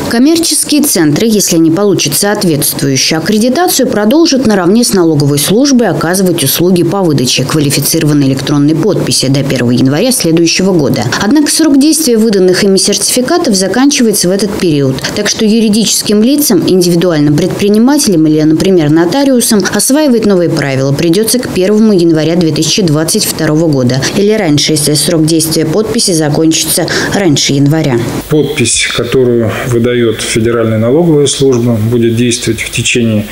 Коммерческие центры, если они получат соответствующую аккредитацию, продолжат наравне с налоговой службой оказывать услуги по выдаче квалифицированной электронной подписи до 1 января следующего года. Однако срок действия выданных ими сертификатов заканчивается в этот период. Так что юридическим лицам, индивидуальным предпринимателям или, например, нотариусам осваивать новые правила придется к 1 января 2022 года. Или раньше, если срок действия подписи закончится раньше января. Подпись, которую выдает Федеральная налоговая служба, будет действовать в течение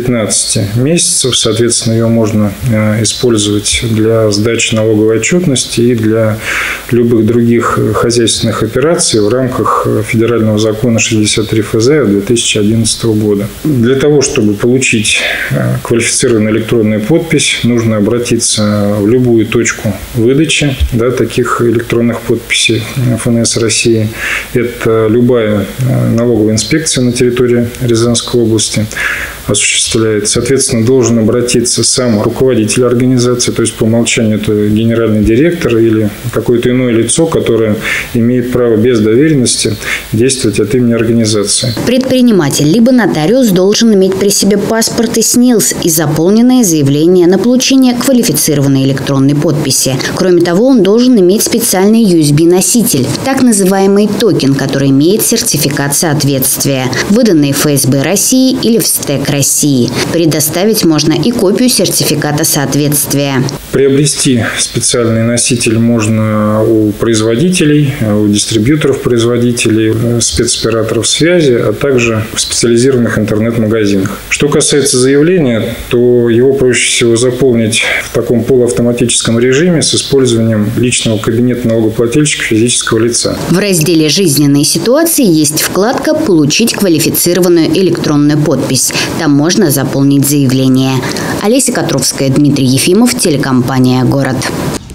15 месяцев. Соответственно, ее можно использовать для сдачи налоговой отчетности и для любых других хозяйственных операций в рамках Федерального закона 63 ФЗ 2011 года. Для того, чтобы получить квалифицированную электронную подпись, нужно обратиться в любую точку выдачи таких электронных подписей ФНС России. Это любая налоговая инспекция на территории Рязанской области осуществляет. Соответственно, должен обратиться сам руководитель организации, то есть по умолчанию это генеральный директор или какое-то иное лицо, которое имеет право без доверенности действовать от имени организации. Предприниматель либо нотариус должен иметь при себе паспорт и СНИЛС и заполненное заявление на получение квалифицированной электронной подписи. Кроме того, он должен иметь специальный USB-носитель, так называемый токен, который имеет сертификат соответствия, выданный ФСБ России или в СТЭК России. Предоставить можно и копию сертификата соответствия. Приобрести специальный носитель можно у производителей, у дистрибьюторов-производителей, спецоператоров связи, а также в специализированных интернет-магазинах. Что касается заявления, то его проще всего заполнить в таком полуавтоматическом режиме с использованием личного кабинета налогоплательщика физического лица. В разделе «Жизненные ситуации» есть вкладка «Получить квалифицированную электронную подпись». Там можно заполнить заявление. Олеся Котровская, Дмитрий Ефимов, телекомпания «Город».